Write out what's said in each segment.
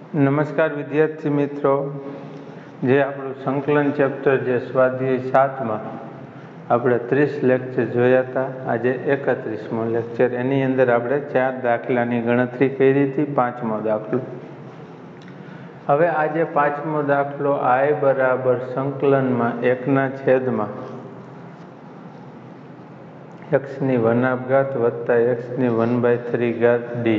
નમસ્કાર વિદ્યાર્થી મિત્રો, જે આપણું સંકલન ચેપ્ટર જે સ્વાધ્યાય 7માં આપણે 30 લેક્ચર જોયા હતા. આજે 31મો લેક્ચર. એની અંદર આપણે 4 દાખલાની ગણતરી કરી હતી. 5મો દાખલો. હવે આજે 5મો દાખલો I બરાબર સંકલનમાં 1/છેદમાં x ની 1/2 વત્તા x ની 1/3 d.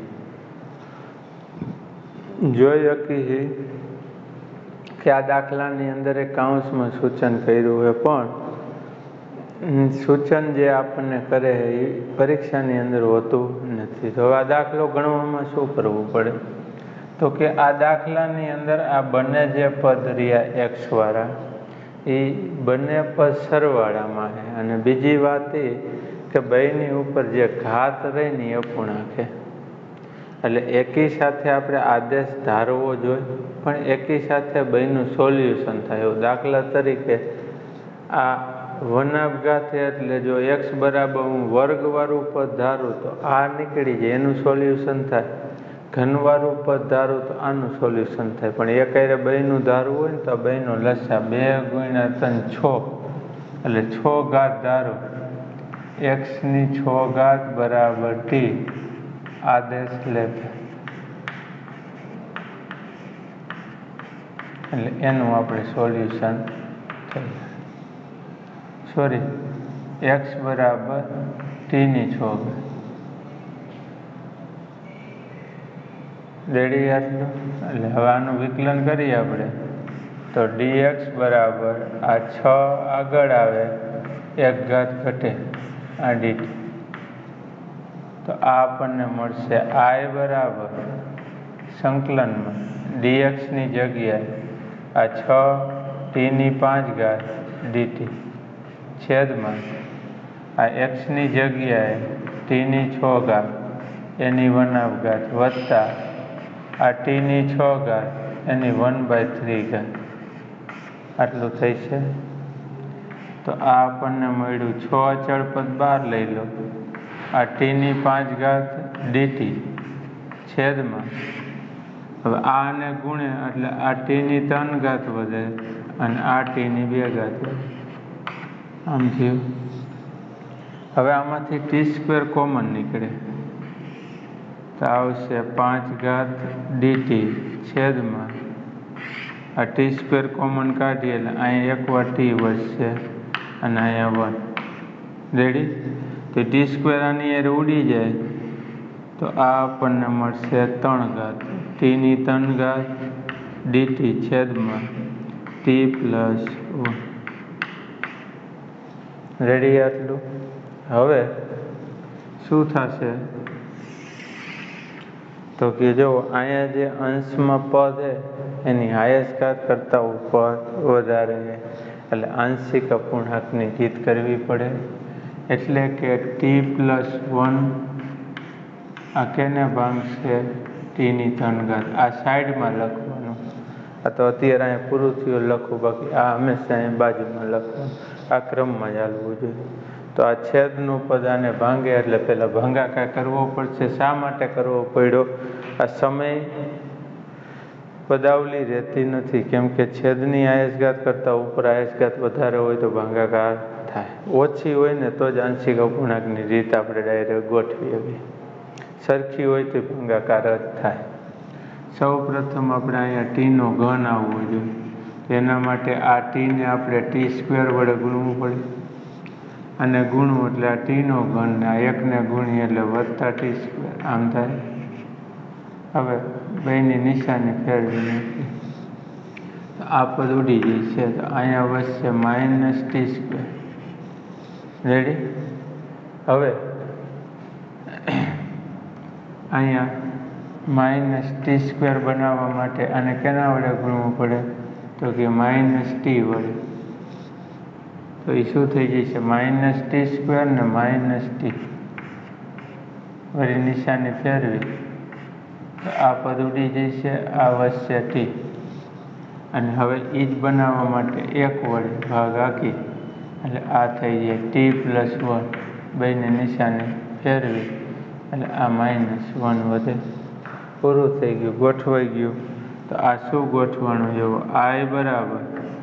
જોઈ શકીએ કે આ દાખલાની અંદર એક કાઉન્સમાં સૂચન કર્યું હોય, પણ સૂચન જે આપણને કરે એ પરીક્ષાની અંદર હોતું નથી. તો આ દાખલો ગણવામાં શું કરવું પડે? તો કે આ દાખલાની અંદર આ બંને જે પદ રહ્યા એક્સ વાળા એ બંને પદ સરવાળામાં છે, અને બીજી વાત એ કે બેની ઉપર જે ઘાત રહી ને એ અપૂર્ણાંક. એટલે એકી સાથે આપણે આદેશ ધારવો જોઈએ, પણ એકી સાથે બેનું સોલ્યુશન થાય એવું. દાખલા તરીકે આ 1/2 એટલે જો x બરાબર હું વર્ગવાળું પદ ધારું તો આ નીકળી જાય, એનું સોલ્યુશન થાય. ઘનવાળું પદ ધારું તો આનું સોલ્યુશન થાય. પણ એ ક્યારે બેનું ધારવું હોય ને તો બેનો લસા 2 × 3 6, એટલે 6 ઘાત ધારો. x ની 6 ઘાત બરાબર t આદેશ લેતા, એટલે એનું આપણે સોલ્યુશન કરીએ. સોરી, x બરાબર t ની 6 ઘાત. રેડી આટલું? એટલે હવે આનું વિકલન કરીએ આપણે તો dx બરાબર આ 6 આગળ આવે 1 ઘાત ઘટે આ dt. તો આ આપણને મળશે I બરાબર સંકલનમાં dx ની જગ્યાએ આ 6 t ની 5 ઘાત dt છેદમાં આ x ની જગ્યાએ t ની 6 ઘાત એની 1/2 વત્તા આ t ની 6 ઘાત એની 1/3 ઘાત. આટલું થઈ છે. તો આ આપણને મળ્યું 6 અચળ પદ બહાર લઈ લો. આ t ની 5 ઘાત dt છેદમાં, હવે આને ગુણે એટલે આ t ની 3 ઘાત વધે અને આ t ની 2 ઘાત વધે. આમ થયું. હવે આમાંથી t² કોમન નીકળે તો આવશે 5 ઘાત dt છેદમાં આ t² કોમન કાઢીએ એટલે અહીંયા એક વાર t વધશે અને અહીંયા 1. રેડી? તો t² આની યાર ઉડી જાય તો આ આપણને મળશે 3 ઘાત t ની 3 ઘાત dt છેદમાં t + 1. રેડી આટલું? હવે શું થશે તો કે જો અહીંયા જે અંશમાં પદ છે એની હાઈએસ્ટ ઘાત કરતાં ઉપર વધારે છે, એટલે આંશિક અપૂર્ણાંકની રીત કરવી પડે. એટલે કે t + 1 આ કેને ભાંગશે? t ની 3 ઘાત. આ સાઈડમાં લખવાનું. આ તો અત્યારે અહીંયા પૂરું થયું લખું, બાકી આ હંમેશા અહીં બાજુમાં લખવાનું. આ ક્રમમાં ચાલવું જોઈએ. તો આ છેદનું પદ આને ભાંગે એટલે પહેલાં ભાગાકાર કરવો પડશે. શા માટે કરવો પડ્યો? આ સમય પદાવલી રહેતી નથી, કેમ કે છેદની હાઈએસ્ટ ઘાત કરતાં ઉપર હાઈએસ્ટ ઘાત વધારે હોય તો ભાગાકાર થાય, ઓછી હોય ને તો જ આંશિક અપૂર્ણાંકની રીત આપણે ડાયરેક્ટ ગોઠવી શકીએ. સરખી હોય તો ભાગાકાર જ થાય. સૌ પ્રથમ આપણે અહીંયા t નો ઘન આવવો જોઈએ. તેના માટે આ t ને આપણે t² વડે ગુણવું પડે, અને ગુણવું એટલે આ t નો ઘન ને આ 1ને ગુણીએ એટલે વત્તા t². આમ થાય. હવે બેની નિશાની ફેરવી નાખીએ તો આ પદ ઉડી જશે, તો અહીંયા વધશે -t². રેડી? હવે અહીંયા -t² બનાવવા માટે આને કેના વડે ગુણવું પડે? તો કે -t વડે. તો એ શું થઈ જશે? -t² ને -t. વળી નિશાની ફેરવી તો આ પદ ઉડી જશે, આ વધશે t. અને હવે એ જ બનાવવા માટે 1 વડે ભાગ હાકી એટલે આ થઈ જાય t + 1. બેની નિશાની ફેરવી એટલે આ -1 વધે. પૂરું થઈ ગયું, ગોઠવાઈ ગયું. તો આ શું ગોઠવાનું જુઓ, I બરાબર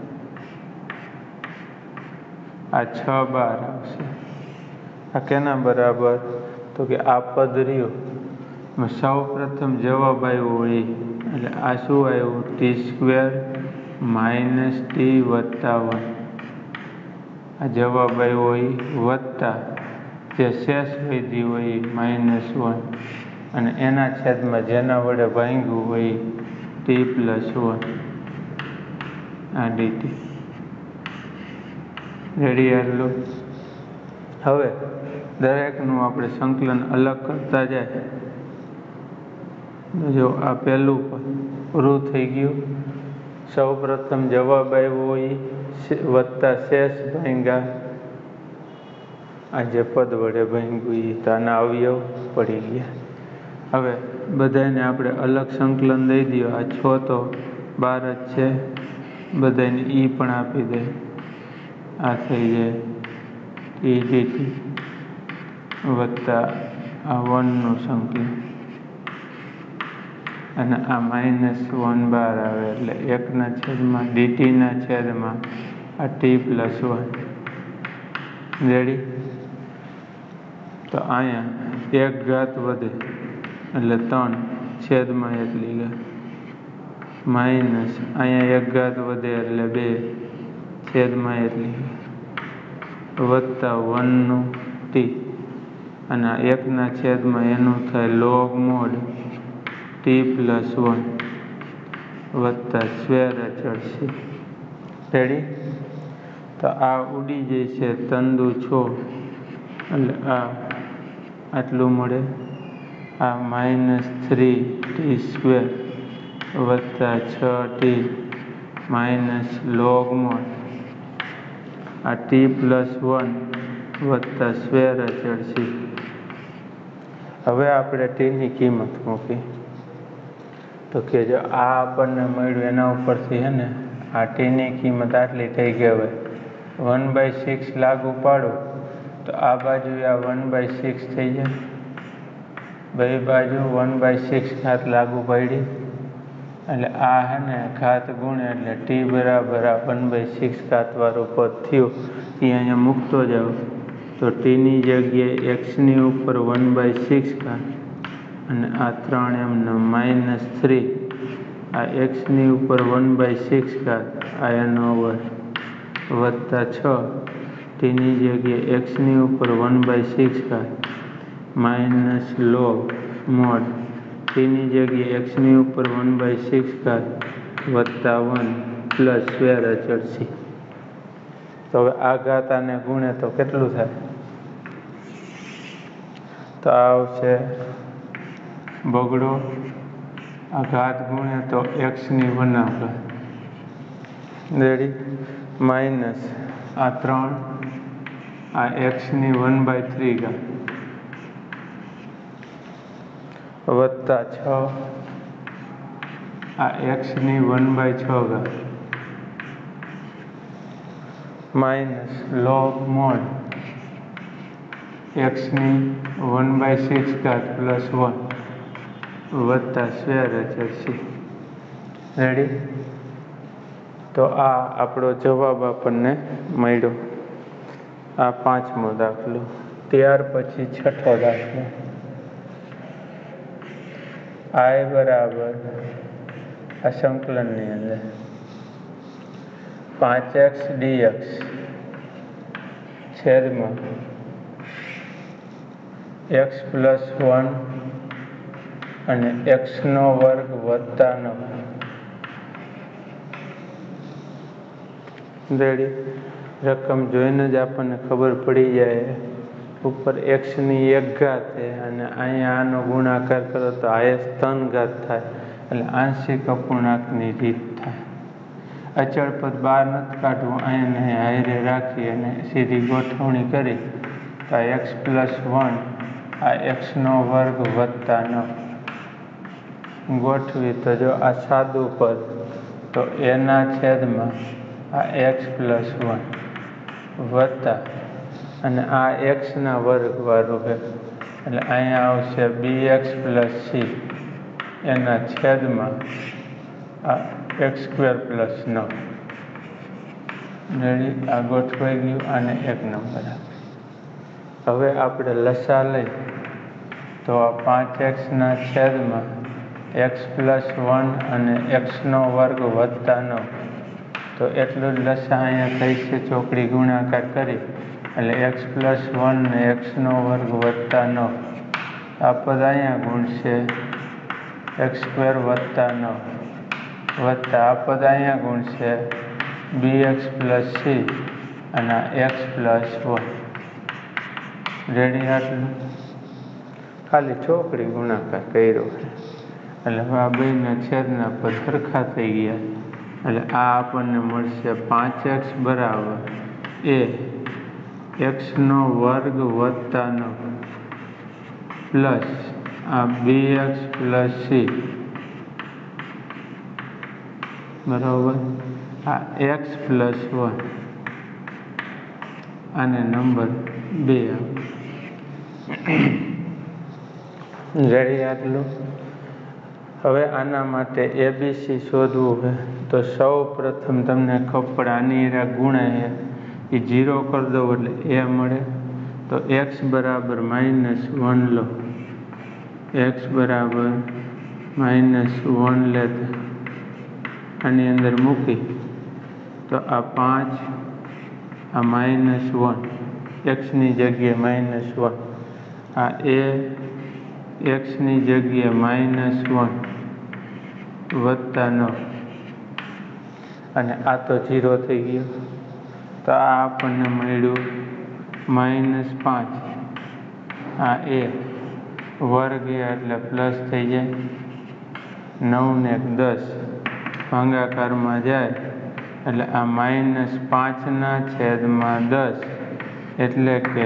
આ 6 બાર આવશે. આ કેના બરાબર? તો કે આ પદ રહ્યું સૌ પ્રથમ જવાબ આવ્યો હોય એટલે આ શું આવ્યું? t² - t + 1. આ જવાબ આવ્યો હોય વત્તા જે શેષ વધી હોય -1 અને એના છેદમાં જેના વડે ભાંગ્યું હોય t + 1 આ dt. રેડી આટલું? હવે દરેકનું આપણે સંકલન અલગ કરતા જાય. જો આ પહેલું પૂરું થઈ ગયું. સૌ પ્રથમ જવાબ આવ્યો હોય વત્તા શેષ ભાંગ્યા આ જે પદ વડે ભાંગ્યું એ તો આના અવયવ પડી ગયા. હવે બધાને આપણે અલગ સંકલન દઈ દઈએ. આ 6 તો 12 જ છે, બધાને ઈ પણ આપી દે. આ થઈ જાય e dt વત્તા આ 1નું સંકલન અને આ -1 બહાર આવે એટલે 1ના છેદમાં dt ના છેદમાં આ t + 1. રેડી? તો અહીંયા 1 ઘાત વધે એટલે 3 છેદમાં 1 ઘાત માઇનસ અહીંયા 1 ઘાત વધે એટલે 2 છેદમાં 1 વત્તા 1નું t અને આ 1ના છેદમાં એનું થાય log mod t + 1 વત્તા સ્ક્વેર અચળ છે. રેડી? તો આ ઉડી જાય છે તંદુ 6 એટલે આ આટલું મળે. આ -3t² વત્તા 6t - log mod આ t + 1 વત્તા સ્ક્વેર અચળ છે. હવે આપણે tની કિંમત મૂકી તો કે જો આ આપણને મળ્યું એના ઉપરથી હે ને આ tની કિંમત આટલી થઈ ગઈ. હવે 1/6 લાગુ પાડો તો આ બાજુ આ 1/6 થઈ જાય. બે બાજુ 1/6 ઘાત લાગુ પાડી એટલે આ હે ને ઘાત ગુણે એટલે t બરાબર આ 1/6 ઘાત વાળું પદ થયું એ અહીંયા મૂકતો જાઓ. તો tની જગ્યાએ xની ઉપર 1/6 ઘાત અને આ 3 એમનો -3 આ xની ઉપર 1/6 ઘાત આ એનો વત્તા 6 tની જગ્યાએ xની ઉપર 1/6 ઘાત -log mod tની જગ્યાએ xની ઉપર 1/6 ઘાત વત્તા 1 પ્લસ સ્ક્વેર અચળ છે. તો હવે આ ઘાત આને ગુણે તો કેટલું થાય? તો આવશે બગડો. આ ઘાત ગુણે તો xની 1 ઘાત. રેડી? માઇનસ આ 3 આ xની 1/3 ઘાત વત્તા 6 આ xની 1/6 ઘાત માઇનસ log mod xની 1/6 ઘાત પ્લસ 1 વત્તા સ્ક્વેર અચળ છે. રેડી? તો આ આપણો જવાબ આપણને મળ્યો. આ 5મો દાખલો. ત્યાર પછી 6થો દાખલો. I બરાબર આ સંકલનની અંદર 5x dx છેદમાં x + 1 અને x² વત્તા 9. રેડી? રકમ જોઈને જ આપણને ખબર પડી જાય. ઉપર xની 1 ઘાત છે અને અહીંયા આનો ગુણાકાર કરો તો આયસ 3 ઘાત થાય એટલે આંશિક અપૂર્ણાંકની રીત થાય. અચળ પદ બહાર નથી કાઢવું, અહીંયા હારે રાખી અને સીધી ગોઠવણી કરી તો આ x + 1 આ x² વત્તા 9 ગોઠવી તો જો આ સાદું પદ તો એના છેદમાં આ x + 1 વત્તા અને આ x² વાળું છે એટલે અહીંયા આવશે bx + c એના છેદમાં આ x² + 9 રેડી આ ગોઠવાઈ ગયું અને 1 નંબર હવે આપણે લસા લઈ તો આ 5x ના છેદમાં x + 1 અને x² + 9 તો એટલું જ લસા અહીંયા થઈ છે ચોકડી ગુણાકાર કરી એટલે x + 1 ને x² + 9 આ પદ અહીંયા ગુણશે x² + 9 વત્તા આ પદ અહીંયા ગુણશે bx + c અને x + 1 રેડી આટલું ખાલી ચોકડી ગુણાકાર કર્યો એટલે હવે આ બેના છેદના પદ સરખા થઈ ગયા એટલે આ આપણને મળશે 5x = a x² + 9 પ્લસ આ bx + c બરાબર આ x + 1 અને નંબર 2 રેડી આટલું હવે આના માટે abc શોધવું હોય તો સૌ પ્રથમ તમને ખબર આની ગુણાય એ 0 કરી દો એટલે a મળે તો x = -1 લો x = -1 લેતા આની અંદર મૂકી તો આ 5 આ -1 x ની જગ્યાએ -1 આ a x ની જગ્યાએ -1 વત્તા 9 અને આ તો 0 થઈ ગયો તો આ આપણને મળ્યું -5 આ a વર્ગ એટલે પ્લસ થઈ જાય 9 ને 10 ભાગાકારમાં જાય એટલે આ -5 ના છેદમાં 10 એટલે કે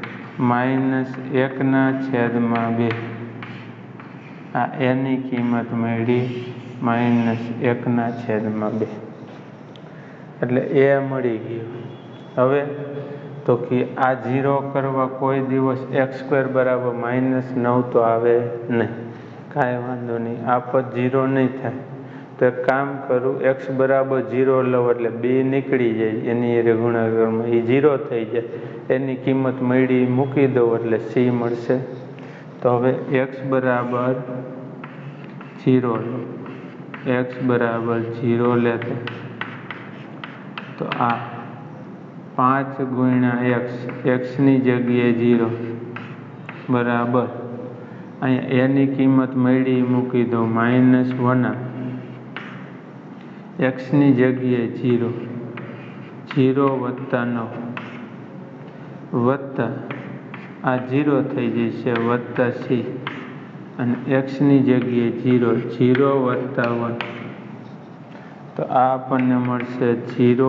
-1 ના છેદમાં 2 આ એની કિંમત મળી -1 ના છેદમાં 2 એટલે એ મળી ગયું હવે તો કે આ 0 કરવા કોઈ દિવસ x² = -9 તો આવે નહીં કાંઈ વાંધો નહીં આ પદ 0 નહીં થાય તો એક કામ કરું x = 0 લઉં એટલે 2 નીકળી જાય એની ગુણાકારમાં એ 0 થઈ જાય એની કિંમત મળી મૂકી દઉં એટલે c મળશે તો હવે x = 0 લો x = 0 લેતા તો આ 5 × x ની જગ્યાએ 0 બરાબર અહીંયા એની કિંમત મળી મૂકી દો -1 x ની જગ્યાએ 0 0 વત્તા 9 વત્તા આ 0 થઈ જશે વત્તા c અને x ની જગ્યાએ 0 0 વત્તા 1 તો આ આપણને મળશે 0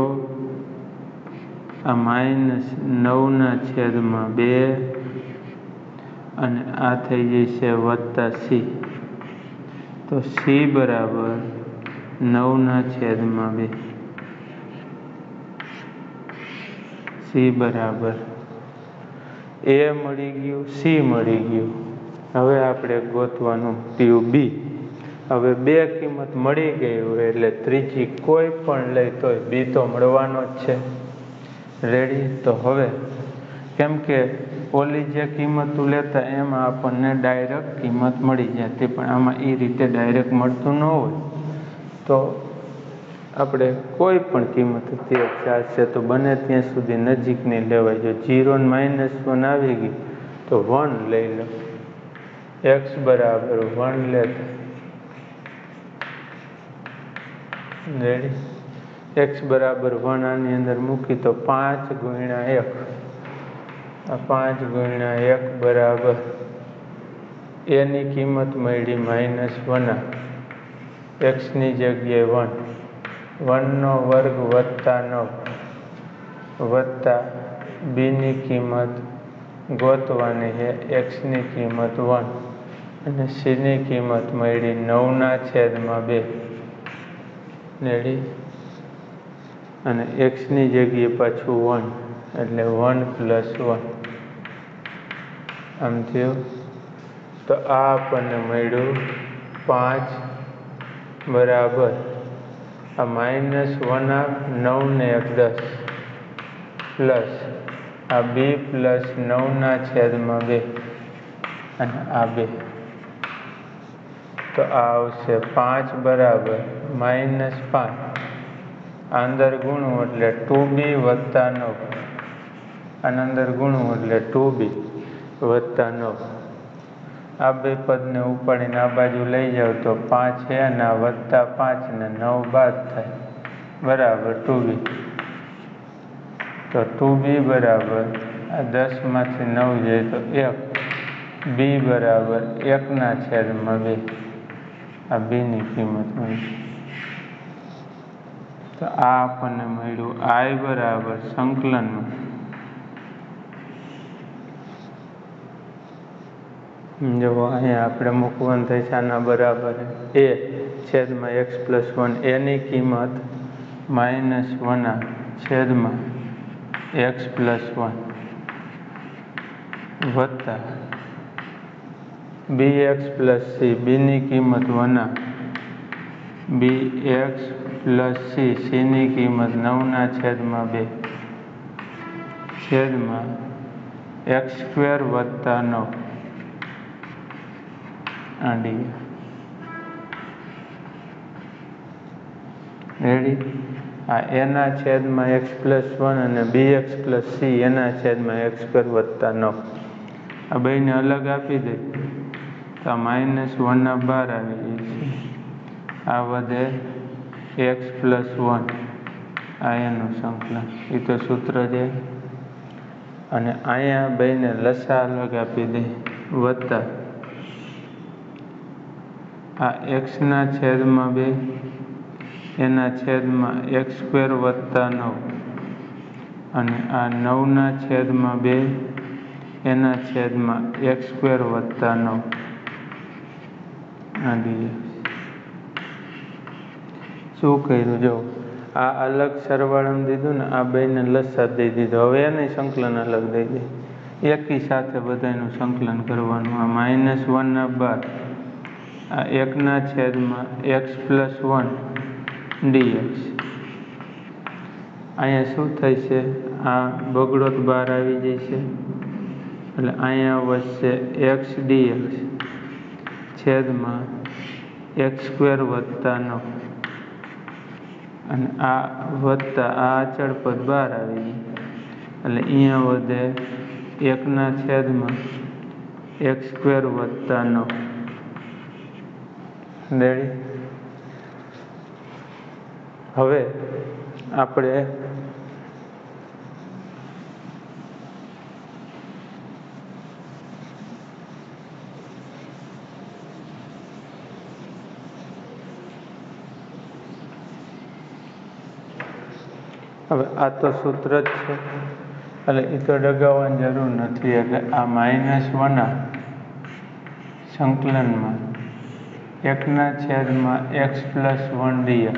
આ -9 ના છેદમાં 2 અને આ થઈ જશે વત્તા c તો c = 9 ના છેદમાં 2 c બરાબર a મળી ગયું c મળી ગયું હવે આપણે ગોતવાનું થયું b હવે 2 કિંમત મળી ગઈ હોય એટલે ત્રીજી કોઈ પણ લઈ તોય b તો મળવાનો જ છે રેડી તો હવે કેમ કે ઓલી જે કિંમતો લેતા એમાં આપણને ડાયરેક્ટ કિંમત મળી જતી પણ આમાં એ રીતે ડાયરેક્ટ મળતું ન હોય તો આપણે કોઈ પણ કિંમત તે ચાલશે તો બને ત્યાં સુધી નજીકની લેવાય જો 0 ને -1 આવી ગઈ તો 1 લઈ લો x = 1 લેતા રેડી x = 1 આની અંદર મૂકી તો 5 × 1 આ 5 × 1 બરાબર એની કિંમત મળી -1 x ની જગ્યાએ 1 વત્તા 9 વત્તા b ની કિંમત ગોતવાની છે x ની કિંમત 1 અને c ની કિંમત મળી 9 ના છેદમાં 2 રેડી અને x ની જગ્યાએ પાછું 1 એટલે 1 + 1 આમ થયું તો આ આપણને મળ્યું 5 બરાબર આ -1 9 ને 1 10 પ્લસ આ 2 પ્લસ 9/2 અને આ 2 તો આ આવશે 5 બરાબર -5 આ અંદર ગુણવું એટલે 2b વત્તા 9 આના અંદર ગુણવું એટલે 2b વત્તા 9 આ બે પદને ઉપાડીને આ બાજુ લઈ જાવ તો 5 છે અને આ વત્તા 5 ને 9 બાદ થાય બરાબર 2b તો 2b બરાબર આ 10માંથી 9 જાય તો 1 b બરાબર 1/2 આ b ની કિંમત મળી તો આ આપણને મળ્યું I બરાબર સંકલનમાં જો અહીંયા આપણે મૂકવાનું થાય છે આના બરાબર a છેદમાં x+1 એની કિંમત -1 છેદમાં x+1 વત્તા bx પ્લસ c બીની કિંમત 1 bx પ્લસ c ની કિંમત 9/2 છેદમાં x² વત્તા 9 આડી રેડી આ એના છેદમાં x+1 અને bx પ્લસ c એના છેદમાં x² વત્તા 9 આ બેને અલગ આપી દે તો આ -1 બહાર આવી જાય છે આ વધે x+1 આ એનું સંકલન એ તો સૂત્ર છે અને અહીંયા બેને લસા અલગ આપી દે વત્તા આ x/2 એના છેદમાં x² વત્તા 9 અને આ 9/2 એના છેદમાં x² વત્તા 9 આડી શું કર્યું જો આ અલગ સરવાળામાં દીધું ને આ બેને લસા દઈ દીધો હવે એને સંકલન અલગ દઈ દે એકી સાથે બધાનું સંકલન કરવાનું આ -1 બાદ આ 1/x+1 dx અહીંયા શું થાય છે આ બગડો બહાર આવી જાય છે એટલે અહીંયા વધશે x dx છેદમાં x² વત્તા 9 અને આ વત્તા આ અચળ પદ બહાર આવી જાય એટલે અહીંયા વધે 1/x² વત્તા 9 રેડી હવે આપણે આ તો સૂત્ર જ છે એટલે એ તો ડગાવવાની જરૂર નથી એટલે આ -1 સંકલનમાં 1/x+1 dx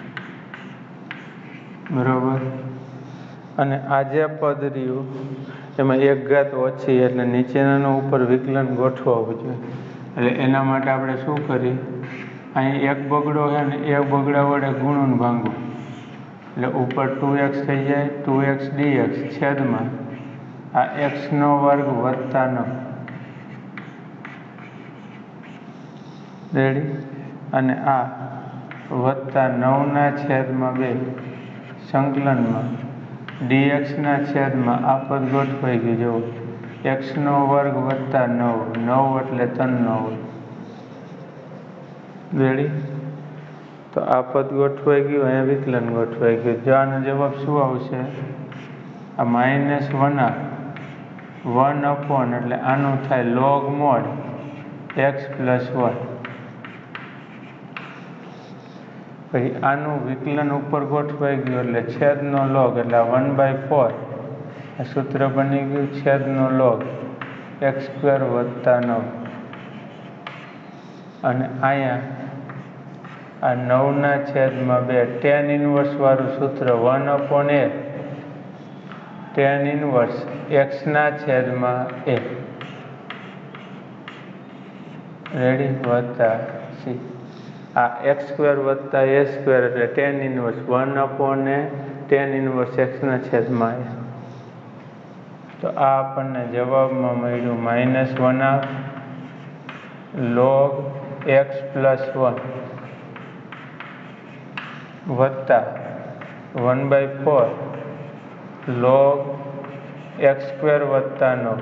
બરોબર અને આ જે પદ રહ્યું એમાં 1 ઘાત ઓછી એટલે નીચેનાનું ઉપર વિકલન ગોઠવવું જોઈએ એટલે એના માટે આપણે શું કરીએ અહીં એક બગડો છે ને એક બગડા વડે ગુણન ભાંગવું એટલે ઉપર 2x થઈ જાય 2x dx છેદમાં આ x² વત્તા 9 રેડી અને આ વત્તા 9/2 સંકલનમાં dx ના છેદમાં આ પદ ગોઠવાઈ ગયું જો x² વત્તા 9 9 એટલે 3/9 રેડી તો આ પદ ગોઠવાઈ ગયું અહીંયા વિકલન ગોઠવાઈ ગયું જો આનો જવાબ શું આવશે આ -1 1 એટલે આનું થાય log mod x+1 પછી આનું વિકલન ઉપર ગોઠવાઈ ગયું એટલે છેદનો log એટલે 1/4 આ સૂત્ર બની ગયું છેદનો log x² વત્તા 9 અને અહીંયા આ 9/2 tan inverse વાળું સૂત્ર 1/a tan inverse x/a ready વત્તા સી આ એક્સ સ્ક્વેર વત્તા એ સ્ક્વેર એટલે ટેન ઇનવર્સ 1 ટેન ઇનવર્સ એક્સના છેદમાં એ. તો આ આપણને જવાબમાં મળ્યું -1/2 log x + 1 વત્તા 1/4 log x સ્ક્વેર વત્તા 9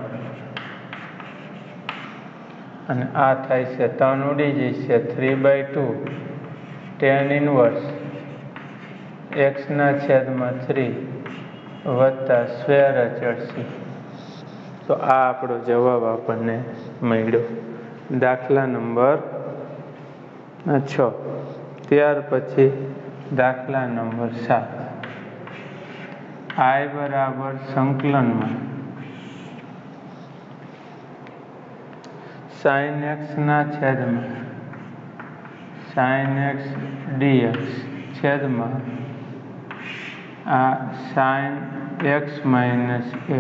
અને આ થાય છે 3 ઉડી જશે 3/2 ટેન ઇનવર્સ એક્સના છેદમાં 3 વત્તા સ્ક્વેર અચળ c. તો આ આપણો જવાબ આપણને મળ્યો દાખલા નંબર 6. ત્યાર પછી દાખલા નંબર 7. I બરાબર સંકલનમાં sin x ના છેદમાં sin x dx છેદમાં આ sin x minus a.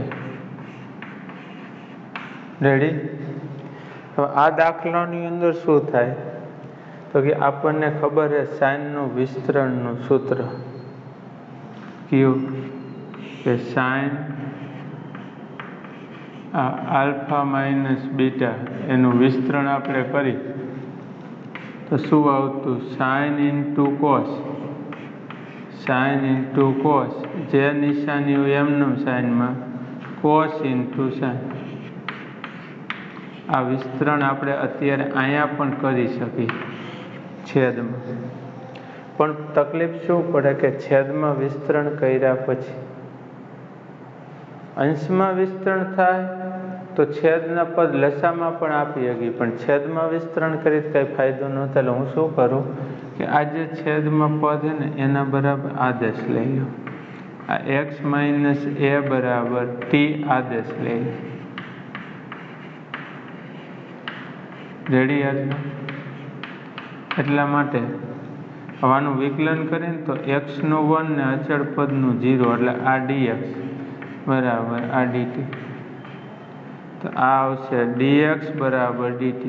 Ready. હવે આ દાખલાની અંદર શું થાય તો કે આપણને ખબર છે સાઇનનું વિસ્તરણનું સૂત્ર કયું કે સાઇન આલ્ફા માઇનસ બીટા એનું વિસ્તરણ આપણે કરી તો શું આવતું સાઇન ઇન્ટુ કોસ જે નિશાની હોય એમનું સાઇનમાં કોસ ઇન્ટુ સાઇન. આ વિસ્તરણ આપણે અત્યારે અહીંયા પણ કરી શકીએ છેદમાં. પણ તકલીફ શું પડે કે છેદમાં વિસ્તરણ કર્યા પછી અંશમાં વિસ્તરણ થાય તો છેદના પદ લસામાં પણ આપી શકીએ, પણ છેદમાં વિસ્તરણ કરી કંઈ ફાયદો ન થાય. એટલે હું શું કરું કે આ જે છેદમાં પદ છે ને એના બરાબર આદેશ લઈ લો. આ x માઇનસ a બરાબર t આદેશ લઈ લો. રેડી. એટલા માટે આનું વિકલન કરીને તો x નું 1 ને અચળ પદનું 0 એટલે આ dx બરાબર આ dt. તો આ આવશે dx બરાબર dt.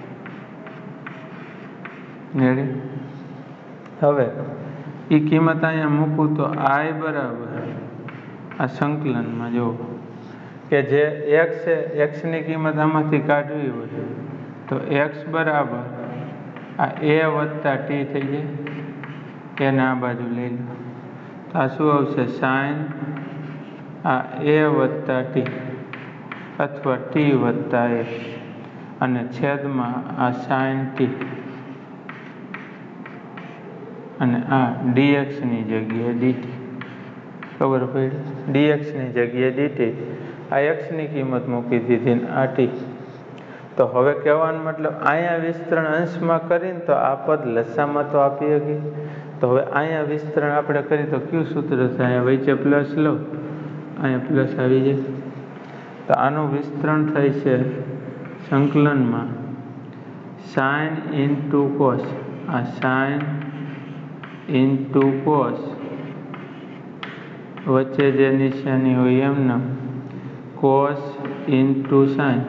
રેડી. હવે એ કિંમત અહીંયા મૂકું તો I બરાબર આ સંકલનમાં જુઓ કે જે x છે xની કિંમત આમાંથી કાઢવી હોય તો x બરાબર આ a વત્તા t થઈ જાય. એને આ બાજુ લઈ લો તો આ શું આવશે સાઇન આ a વત્તા t અથવા t વત્તા a અને છેદમાં આ સાઇન t અને આ dxની જગ્યાએ dt. ખબર પડી? dxની જગ્યાએ dt. આ xની કિંમત મૂકી દીધી ને આ t. તો હવે કહેવાનો મતલબ અહીંયા વિસ્તરણ અંશમાં કરીને તો આ પદ લસામાં તો આપી શકીએ. તો હવે અહીંયા વિસ્તરણ આપણે કરીએ તો કયું સૂત્ર થાય? વચ્ચે પ્લસ લો, અહીંયા પ્લસ આવી જાય. તો આનું વિસ્તરણ થાય છે સંકલનમાં સાઇન ઇન્ટુ કોસ. આ સાઇન ઇન્ટુ કોસ વચ્ચે જે નિશાની હોય એમના કોસ ઇન્ટુ સાઇન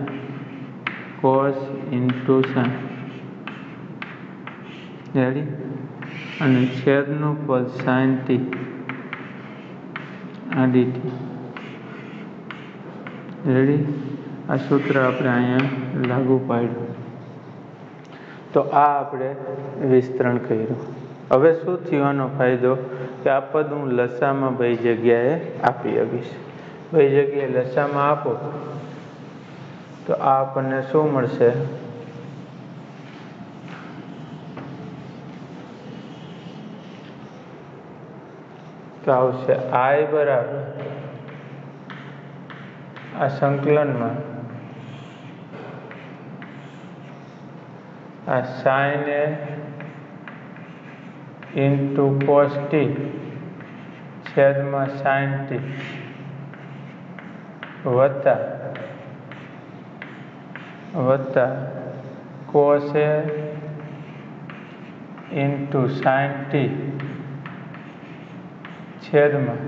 રેડી. અને છેદનું પદ સાઇન ટી આ dt. રેડી. આ સૂત્ર આપણે અહીંયા લાગુ પાડ્યું. તો આ આપણે વિસ્તરણ કર્યું. હવે શું થયું આનો ફાયદો કે આ પદ હું લસામાં બે જગ્યાએ આપી શકીશ. બે જગ્યાએ લસામાં આપો તો આ આપણને શું મળશે? તો આવશે I બરાબર આ સંકલનમાં આ sine a into cos T છેદમાં સાઇન ટી વત્તા cos a into sine T છેદમાં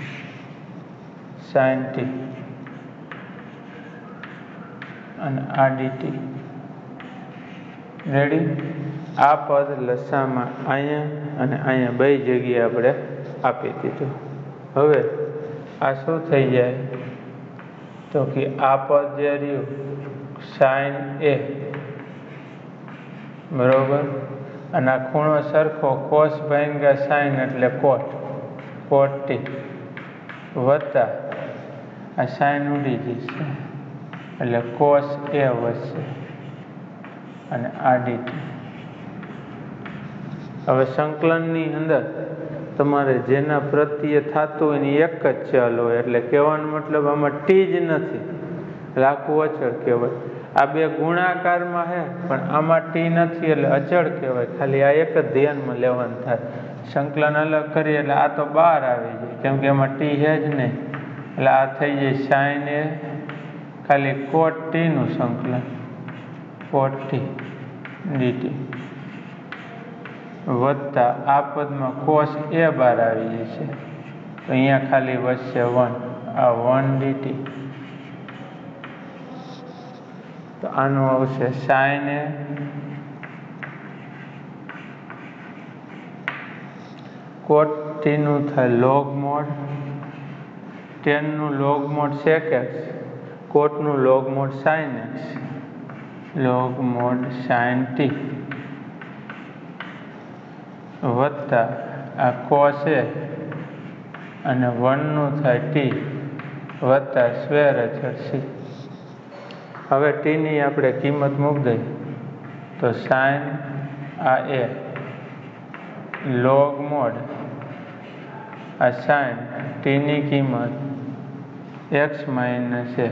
સાઇન ટી અને આ dt. રેડી? આ પદ લસામાં અહીંયા અને અહીંયા બે જગ્યાએ આપણે આપી દીધું. હવે આ શું થઈ જાય તો કે આ પદ જે રહ્યું સાઇન એ, બરોબર, અને આ ખૂણો સરખો કોસ ભાંગ્યા સાઇન એટલે કોટ ટી વત્તા આ સાઇન ઉડી જશે એટલે કોસ એ વધશે અને આ ડીટી. હવે સંકલનની અંદર તમારે જેના પ્રત્યે થતું હોય એની એક જ ચાલ હોય, એટલે કહેવાનો મતલબ આમાં ટી જ નથી, એટલે આખું અચળ કહેવાય. આ બે ગુણાકારમાં છે પણ આમાં ટી નથી એટલે અચળ કહેવાય. ખાલી આ એક જ ધ્યાનમાં લેવાનું થાય. સંકલન અલગ કરીએ એટલે આ તો બહાર આવી જાય કેમ કે એમાં ટી છે જ નહીં, એટલે આ થઈ જાય સાઇન એ ખાલી કોટ ટીનું સંકલન કોટ ટી ડીટી વત્તા આ પદમાં કોસ એ બહાર આવી જશે તો અહીંયા ખાલી વધશે 1, આ 1 ડીટી. તો આનું આવશે સાઇન એ કોટ ટીનું થાય લોગ મોડ, ટેનનું લોગ મોડ સેક એક્સ, કોટનું log mod sine x, log mod sine T વત્તા આ કોસ એ અને 1નું થાય ટી વત્તા સ્ક્વેર અચળ સી. હવે ટીની આપણે કિંમત મૂકી દઈએ તો સાઇન આ એ લોગ મોડ આ સાઇન ટીની કિંમત એક્સ માઇનસ એ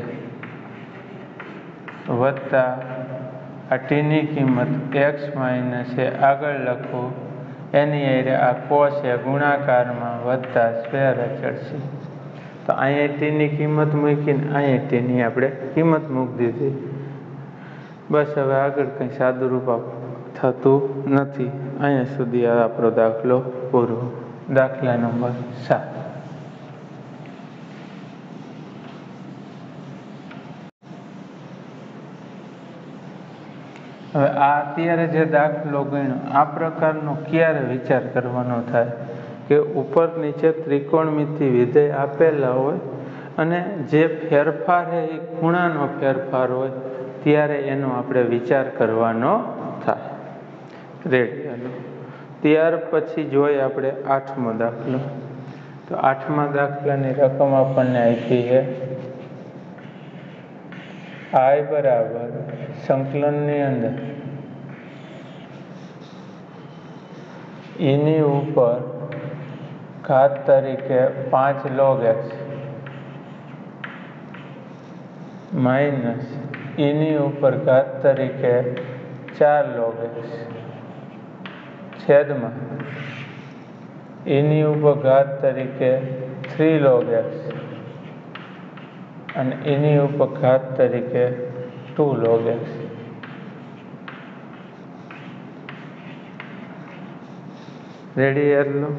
વત્તા આ ટીની કિંમત એક્સ માઇનસ એ આગળ લખવું એની અરે આ કોસ એ ગુણાકારમાં વત્તા સ્ક્વેર અચળ સી. તો અહીંયા ટીની કિંમત મૂકીને અહીંયા ટીની આપણે કિંમત મૂકી દીધી. બસ હવે આગળ કંઈ સાદું રૂપ થતું નથી. અહીંયા સુધી આપણો દાખલો પૂરો. દાખલા નંબર 7. હવે આ અત્યારે જે દાખલો ગણ્યો આ પ્રકારનો ક્યારે વિચાર કરવાનો થાય કે ઉપર નીચે ત્રિકોણમિતિ વિધેય આપેલા હોય અને જે ફેરફાર છે એ ખૂણાનો ફેરફાર હોય ત્યારે એનો આપણે વિચાર કરવાનો થાય. રેડી? હાલો ત્યાર પછી જોઈએ આપણે 8મો દાખલો. તો 8મા દાખલાની રકમ આપણને આપી છે I બરાબર સંકલનની અંદર એની ઉપર ઘાત તરીકે 5 log x માઇનસ એની ઉપર ઘાત તરીકે 4 log x છેદમાં એની ઉપર ઘાત તરીકે 3 log x અને એની ઉપર ઘાત તરીકે 2 log x. રેડી? એટલું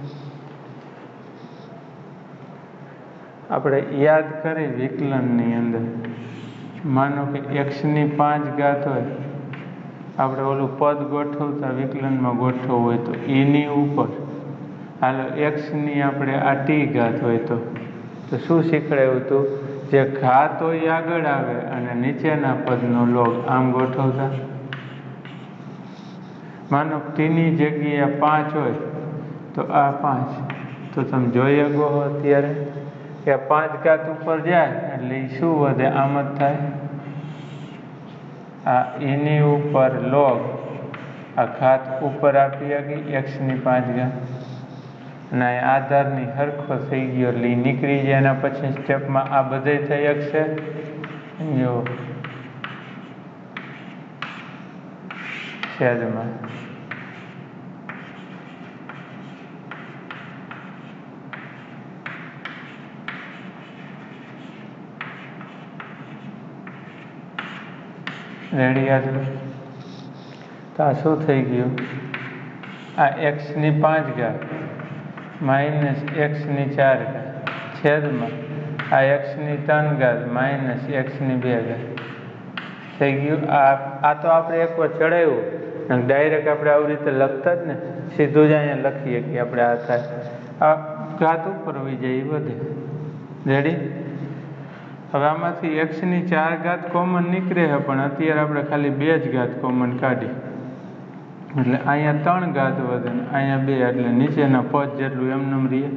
આપણે યાદ કરી વિકલનની અંદર માનો કે એક્સની 5 ઘાત હોય, આપણે ઓલું પદ ગોઠવતા વિકલનમાં ગોઠવવું હોય તો એની ઉપર હાલો એક્સની આપણે આ ટી ઘાત હોય તો શું શીખડાયું હતું? જે ઘાત હોય આગળ આવે અને નીચેના પદનો લોગ આમ ગોઠવતા. માનો ટીની જગ્યાએ 5 હોય તો આ 5, તો તમે જોઈ શકો અત્યારે કે 5 ઘાત ઉપર જાય એટલે એ શું વધે? આમ જ થાય. આ એની ઉપર લોગ આ ઘાત ઉપર આપી આગી એક્સની 5 ઘાત અને આધારની હરખો થઈ ગયો એટલે એ નીકળી જાય. એના પછી સ્ટેપમાં આ બધે થઈ શકશે. જો છેદમાં રેડી? આગળ તો આ શું થઈ ગયું? આ એક્સની 5 ઘાત માઇનસ એક્સની 4 ઘાત છેદમાં આ એક્સની 3 ઘાત માઇનસ એક્સની 2 ઘાત. થઈ ગયું. આ તો આપણે એક વાર ચડાવ્યું ડાયરેક્ટ આપણે આવી રીતે લખતા જ ને, સીધું જ અહીંયા લખીએ કે આપણે આ થાય. આ ઘાત ઉપર વહી જાય એ વધે. રેડી? હવે આમાંથી એક્સની 4 ઘાત કોમન નીકળે છે, પણ અત્યારે આપણે ખાલી 2 જ ઘાત કોમન કાઢી, એટલે અહીંયા 3 ઘાત વધે ને અહીંયા 2, એટલે નીચેના પદ જેટલું એમનેમ રહીએ.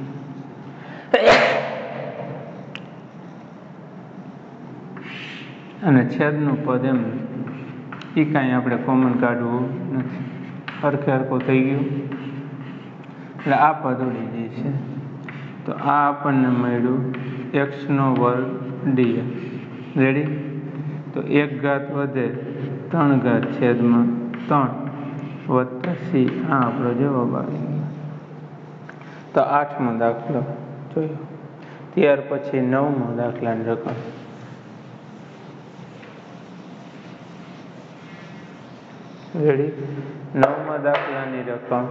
અને છેદનું પદ એમ એ કાંઈ આપણે કોમન કાઢવું નથી. હરખે હરખું થઈ ગયું, એટલે આ પદ ઉડી જાય છે. તો આ આપણને મળ્યું x² dx. રેડી? તો 1 ઘાત વધે 3 ઘાત છેદમાં 3 વત્તા c. આ આપણો જવાબ આવી ગયો. તો 8મો દાખલો જોયો. ત્યાર પછી 9મો દાખલાની રકમ. રેડી? 9મા દાખલાની રકમ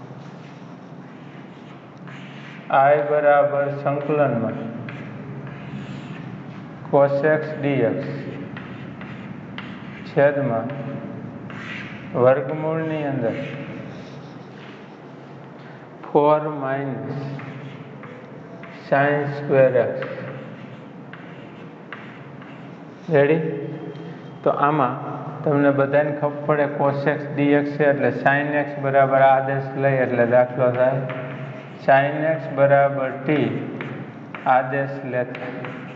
I બરાબર સંકલનમાં cos x dx છેદમાં વર્ગમૂળની અંદર 4 minus sin square x. Ready? તો આમાં તમને બધાને ખબર પડે cos x dx છે એટલે sin x બરાબર આદેશ લઈ એટલે દાખલો થાય sin x બરાબર t આદેશ લેતા.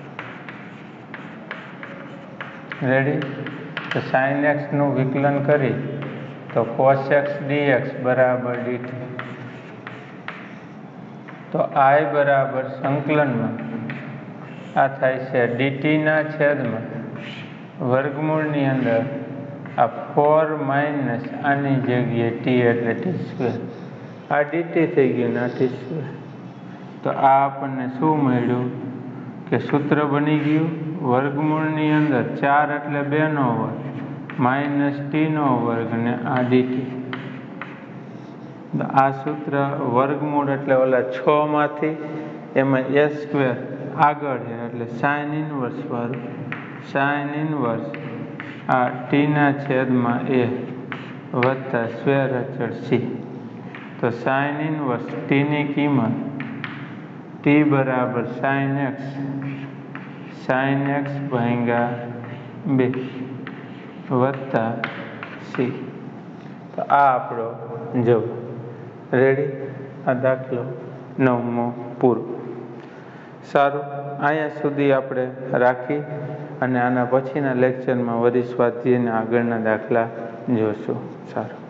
રેડી? તો sin x નું વિકલન કરી તો cos x dx બરાબર dt. તો I બરાબર સંકલનમાં આ થાય છે dt ના છેદમાં વર્ગમૂળની અંદર આ 4 માઇનસ આની જગ્યાએ t એટલે t². આ dt થઈ ગયું ને આ t². તો આ આપણને શું મળ્યું કે સૂત્ર બની ગયું વર્ગમૂળની અંદર 4 એટલે 2નો વર્ગ માઇનસ t નો વર્ગ ને આ dt. તો આ સૂત્ર વર્ગમૂળ એટલે ઓલા 6 માંથી એમાં a² આગળ છે એટલે sin ઇન્વર્સ વાળું sin ઇન્વર્સ આ t ના છેદમાં a વત્તા સ્ક્વેર અચળ c. તો sin ઇન્વર્સ t ની કિંમત t બરાબર sin x ભાગ્યા 2 વત્તા c. તો આ આપણો જવાબ. રેડી? આ દાખલો 9મો પૂરો. સારું, અહીંયા સુધી આપણે રાખી અને આના પછીના લેક્ચરમાં વરી સ્વાધ્યાયના આગળના દાખલા જોશું. સારું.